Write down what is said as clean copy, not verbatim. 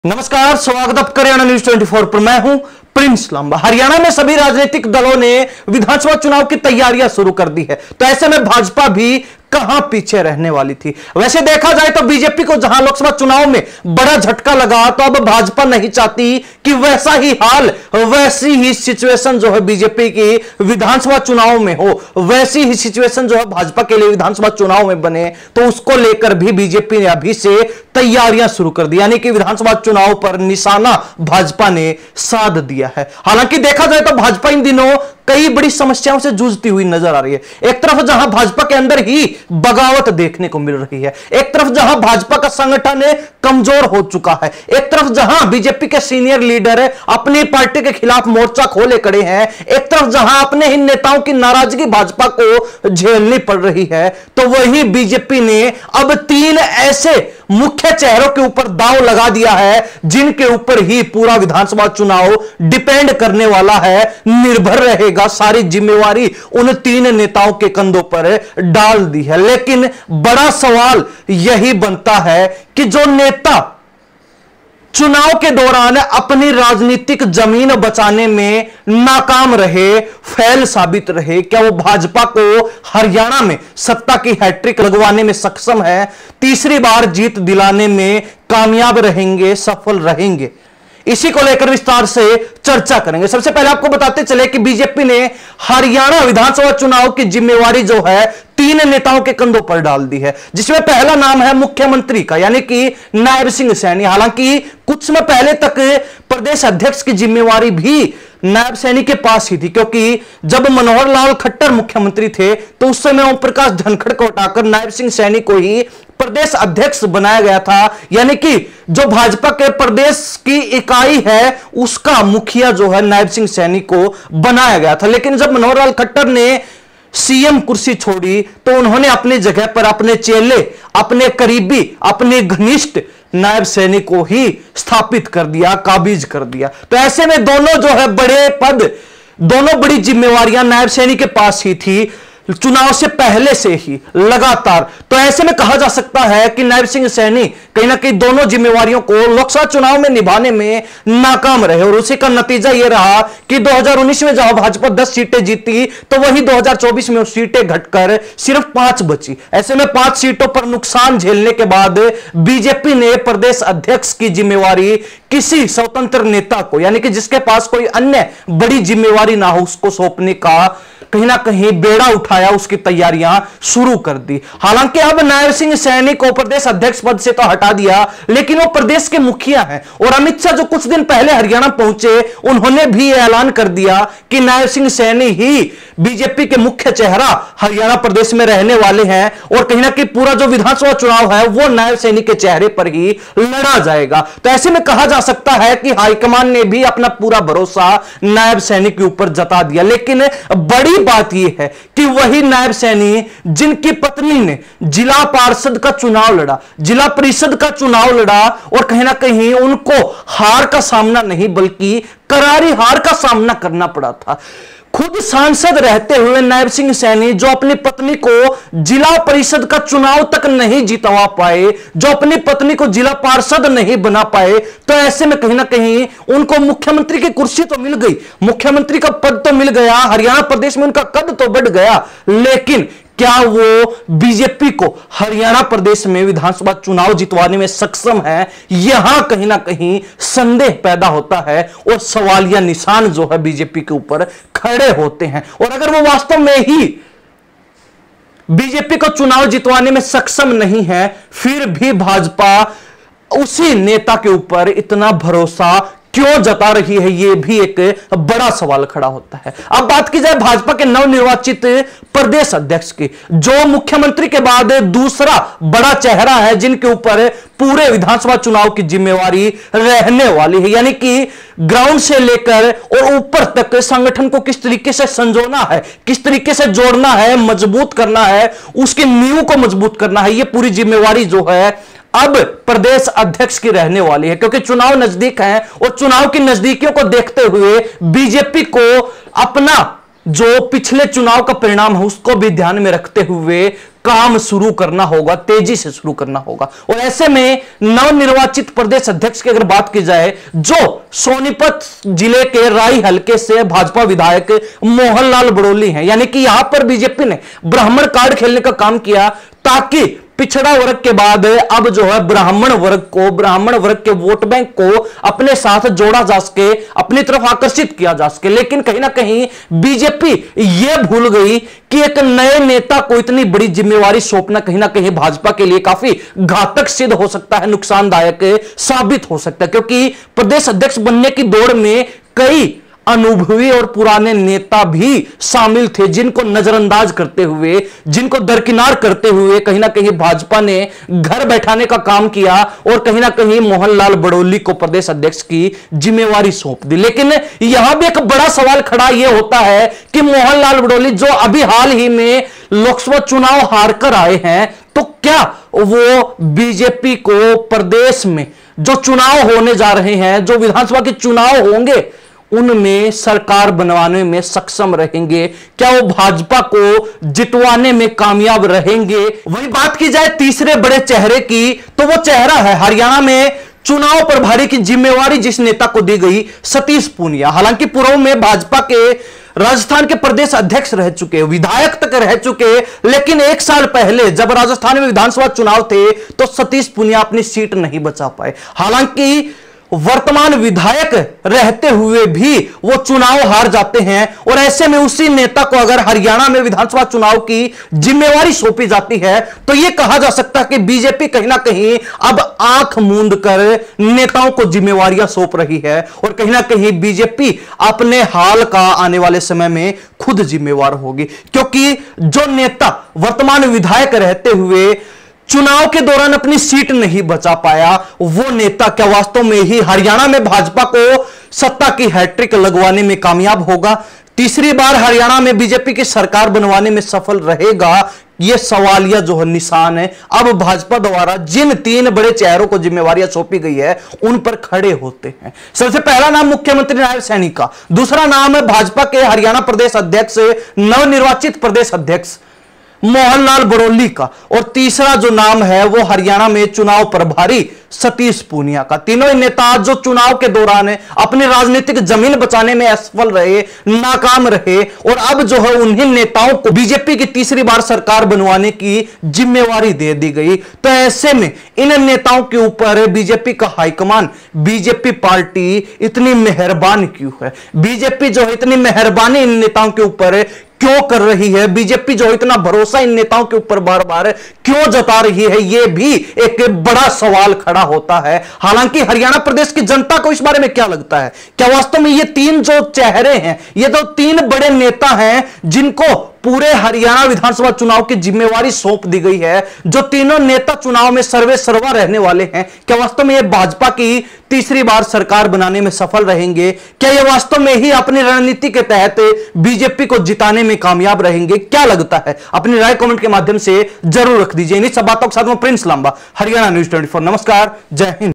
नमस्कार, स्वागत आप हरियाणा न्यूज 24 पर। मैं हूं प्रिंस लांबा। हरियाणा में सभी राजनीतिक दलों ने विधानसभा चुनाव की तैयारियां शुरू कर दी है, तो ऐसे में भाजपा भी कहां पीछे रहने वाली थी। वैसे देखा जाए तो बीजेपी को जहां लोकसभा चुनाव में बड़ा झटका लगा, तो अब भाजपा नहीं चाहती कि वैसा ही हाल, वैसी ही सिचुएशन जो है बीजेपी की विधानसभा चुनाव में हो, वैसी ही सिचुएशन जो है भाजपा के लिए विधानसभा चुनाव में बने। तो उसको लेकर भी बीजेपी ने अभी से तैयारियां शुरू कर दी, यानी कि विधानसभा चुनाव पर निशाना भाजपा ने साध दिया है। हालांकि देखा जाए तो भाजपा इन दिनों कई बड़ी समस्याओं से जूझती हुई नजर आ रही है। एक तरफ जहां भाजपा के अंदर ही बगावत देखने को मिल रही है, एक तरफ जहां भाजपा का संगठन कमजोर हो चुका है, एक तरफ जहां बीजेपी के सीनियर लीडर अपनी पार्टी के खिलाफ मोर्चा खोले खड़े हैं, एक तरफ जहां अपने ही नेताओं की नाराजगी भाजपा को झेलनी पड़ रही है, तो वही बीजेपी ने अब 3 ऐसे मुख्य चेहरों के ऊपर दांव लगा दिया है जिनके ऊपर ही पूरा विधानसभा चुनाव डिपेंड करने वाला है, निर्भर रहेगा। सारी जिम्मेवारी उन 3 नेताओं के कंधों पर डाल दी है। लेकिन बड़ा सवाल यही बनता है कि जो नेता चुनाव के दौरान अपनी राजनीतिक जमीन बचाने में नाकाम रहे, फेल साबित रहे, क्या वो भाजपा को हरियाणा में सत्ता की हैट्रिक लगवाने में सक्षम है, तीसरी बार जीत दिलाने में कामयाब रहेंगे, सफल रहेंगे? इसी को लेकर विस्तार से चर्चा करेंगे। सबसे पहले आपको बताते चले कि बीजेपी ने हरियाणा विधानसभा चुनाव की जिम्मेवारी जो है 3 नेताओं के कंधों पर डाल दी है, जिसमें पहला नाम है मुख्यमंत्री का, यानी कि नायब सिंह सैनी। हालांकि कुछ समय पहले तक प्रदेश अध्यक्ष की जिम्मेवारी भी नायब सैनी के पास ही थी, क्योंकि जब मनोहर लाल खट्टर मुख्यमंत्री थे तो उस समय ओम प्रकाश धनखड़ को हटाकर नायब सिंह सैनी को ही प्रदेश अध्यक्ष बनाया गया था, यानी कि जो भाजपा के प्रदेश की इकाई है उसका मुखिया जो है नायब सिंह सैनी को बनाया गया था। लेकिन जब मनोहर लाल खट्टर ने सीएम कुर्सी छोड़ी तो उन्होंने अपनी जगह पर अपने चेले, अपने करीबी, अपने घनिष्ठ नायब सैनी को ही स्थापित कर दिया, काबिज कर दिया। तो ऐसे में दोनों जो है बड़े पद, दोनों बड़ी जिम्मेवारियां नायब सैनी के पास ही थी चुनाव से पहले से ही लगातार। तो ऐसे में कहा जा सकता है कि नायब सिंह सैनी कहीं ना कहीं दोनों जिम्मेवारियों को लोकसभा चुनाव में निभाने में नाकाम रहे, और उसी का नतीजा यह रहा कि 2019 में जहां भाजपा 10 सीटें जीती तो वही 2024 में सीटें घटकर सिर्फ 5 बची। ऐसे में 5 सीटों पर नुकसान झेलने के बाद बीजेपी ने प्रदेश अध्यक्ष की जिम्मेवारी किसी स्वतंत्र नेता को, यानी कि जिसके पास कोई अन्य बड़ी जिम्मेवारी ना हो, उसको सौंपने का कहीं ना कहीं बेड़ा उठाया, उसकी तैयारियां शुरू कर दी। हालांकि अब नायब सिंह सैनी को प्रदेश अध्यक्ष पद से तो हटा दिया, लेकिन वो प्रदेश के मुखिया हैं, और अमित शाह जो कुछ दिन पहले हरियाणा पहुंचे उन्होंने भी ऐलान कर दिया कि नायब सिंह सैनी ही बीजेपी के मुख्य चेहरा हरियाणा प्रदेश में रहने वाले हैं, और कहीं ना कहीं पूरा जो विधानसभा चुनाव है वो नायब सैनी के चेहरे पर ही लड़ा जाएगा। तो ऐसे में कहा जा सकता है कि हाईकमान ने भी अपना पूरा भरोसा नायब सैनी के ऊपर जता दिया। लेकिन बड़ी बात यह है कि वही नायब सैनी जिनकी पत्नी ने जिला पार्षद का चुनाव लड़ा, जिला परिषद का चुनाव लड़ा, और कहीं ना कहीं उनको हार का सामना नहीं बल्कि करारी हार का सामना करना पड़ा था। खुद सांसद रहते हुए नायब सिंह सैनी जो अपनी पत्नी को जिला परिषद का चुनाव तक नहीं जितवा पाए, जो अपनी पत्नी को जिला पार्षद नहीं बना पाए, तो ऐसे में कहीं ना कहीं उनको मुख्यमंत्री की कुर्सी तो मिल गई, मुख्यमंत्री का पद तो मिल गया, हरियाणा प्रदेश में उनका कद तो बढ़ गया, लेकिन क्या वो बीजेपी को हरियाणा प्रदेश में विधानसभा चुनाव जितवाने में सक्षम है? यहां कहीं ना कहीं संदेह पैदा होता है, और सवालिया निशान जो है बीजेपी के ऊपर खड़े होते हैं। और अगर वो वास्तव में ही बीजेपी को चुनाव जितवाने में सक्षम नहीं है, फिर भी भाजपा उसी नेता के ऊपर इतना भरोसा क्यों जता रही है, यह भी एक बड़ा सवाल खड़ा होता है। अब बात की जाए भाजपा के नवनिर्वाचित प्रदेश अध्यक्ष की, जो मुख्यमंत्री के बाद दूसरा बड़ा चेहरा है जिनके ऊपर पूरे विधानसभा चुनाव की जिम्मेवारी रहने वाली है, यानी कि ग्राउंड से लेकर और ऊपर तक संगठन को किस तरीके से संजोना है, किस तरीके से जोड़ना है, मजबूत करना है, उसकी नींव को मजबूत करना है, यह पूरी जिम्मेवारी जो है अब प्रदेश अध्यक्ष की रहने वाली है। क्योंकि चुनाव नजदीक है, और चुनाव की नजदीकियों को देखते हुए बीजेपी को अपना जो पिछले चुनाव का परिणाम है उसको भी ध्यान में रखते हुए काम शुरू करना होगा, तेजी से शुरू करना होगा। और ऐसे में नवनिर्वाचित प्रदेश अध्यक्ष की अगर बात की जाए, जो सोनीपत जिले के राई हलके से भाजपा विधायक मोहनलाल बड़ोली हैं, यानी कि यहां पर बीजेपी ने ब्राह्मण कार्ड खेलने का काम किया ताकि पिछड़ा वर्ग के बाद अब जो है ब्राह्मण वर्ग के वोट बैंक को अपने साथ जोड़ा जा सके, अपनी तरफ आकर्षित किया जा सके। लेकिन कहीं ना कहीं बीजेपी यह भूल गई कि एक नए नेता को इतनी बड़ी जिम्मेवारी सौंपना कहीं ना कहीं भाजपा के लिए काफी घातक सिद्ध हो सकता है, नुकसानदायक साबित हो सकता है, क्योंकि प्रदेश अध्यक्ष बनने की दौड़ में कई अनुभवी और पुराने नेता भी शामिल थे, जिनको नजरअंदाज करते हुए, जिनको दरकिनार करते हुए कहीं ना कहीं भाजपा ने घर बैठाने का काम किया और कहीं ना कहीं मोहनलाल बड़ोली को प्रदेश अध्यक्ष की जिम्मेवारी सौंप दी। लेकिन यहां भी एक बड़ा सवाल खड़ा यह होता है कि मोहनलाल बड़ोली जो अभी हाल ही में लोकसभा चुनाव हारकर आए हैं, तो क्या वो बीजेपी को प्रदेश में जो चुनाव होने जा रहे हैं, जो विधानसभा के चुनाव होंगे, उनमें सरकार बनवाने में सक्षम रहेंगे? क्या वो भाजपा को जितवाने में कामयाब रहेंगे? वही बात की जाए तीसरे बड़े चेहरे की, तो वो चेहरा है हरियाणा में चुनाव प्रभारी की जिम्मेवारी जिस नेता को दी गई, सतीश पूनिया। हालांकि पूर्व में भाजपा के राजस्थान के प्रदेश अध्यक्ष रह चुके, विधायक तक रह चुके, लेकिन एक साल पहले जब राजस्थान में विधानसभा चुनाव थे तो सतीश पूनिया अपनी सीट नहीं बचा पाए। हालांकि वर्तमान विधायक रहते हुए भी वो चुनाव हार जाते हैं, और ऐसे में उसी नेता को अगर हरियाणा में विधानसभा चुनाव की जिम्मेवारी सौंपी जाती है तो यह कहा जा सकता है कि बीजेपी कहीं ना कहीं अब आंख मूंद कर नेताओं को जिम्मेवारियां सौंप रही है, और कहीं ना कहीं बीजेपी अपने हाल का आने वाले समय में खुद जिम्मेवार होगी। क्योंकि जो नेता वर्तमान विधायक रहते हुए चुनाव के दौरान अपनी सीट नहीं बचा पाया, वो नेता क्या वास्तव में ही हरियाणा में भाजपा को सत्ता की हैट्रिक लगवाने में कामयाब होगा? तीसरी बार हरियाणा में बीजेपी की सरकार बनवाने में सफल रहेगा? यह सवालिया जो है निशान है अब भाजपा द्वारा जिन तीन बड़े चेहरों को जिम्मेवारियां सौंपी गई है उन पर खड़े होते हैं। सबसे पहला नाम मुख्यमंत्री नायब सैनी का, दूसरा नाम है भाजपा के हरियाणा प्रदेश अध्यक्ष, नवनिर्वाचित प्रदेश अध्यक्ष मोहनलाल बड़ोली का, और तीसरा जो नाम है वो हरियाणा में चुनाव प्रभारी सतीश पूनिया का। तीनों ही नेता जो चुनाव के दौरान अपनी राजनीतिक जमीन बचाने में असफल रहे, नाकाम रहे, और अब जो है उन्हीं नेताओं को बीजेपी की तीसरी बार सरकार बनवाने की जिम्मेवारी दे दी गई। तो ऐसे में इन नेताओं के ऊपर बीजेपी का हाईकमान, बीजेपी पार्टी इतनी मेहरबान क्यों है? बीजेपी जो है इतनी मेहरबानी इन नेताओं के ऊपर क्यों कर रही है? बीजेपी जो इतना भरोसा इन नेताओं के ऊपर बार बार क्यों जता रही है? यह भी एक बड़ा सवाल खड़ा होता है। हालांकि हरियाणा प्रदेश की जनता को इस बारे में क्या लगता है? क्या वास्तव में ये तीन जो चेहरे हैं, ये तो तीन बड़े नेता हैं जिनको पूरे हरियाणा विधानसभा चुनाव की जिम्मेवारी सौंप दी गई है, जो तीनों नेता चुनाव में सर्वे सर्वा रहने वाले हैं, क्या वास्तव में ये भाजपा की तीसरी बार सरकार बनाने में सफल रहेंगे? क्या ये वास्तव में ही अपनी रणनीति के तहत बीजेपी को जिताने में कामयाब रहेंगे? क्या लगता है? अपनी राय कमेंट के माध्यम से जरूर रख दीजिए। इन सब बातों के साथ में प्रिंस लांबा, हरियाणा न्यूज़ 24। नमस्कार, जय हिंद।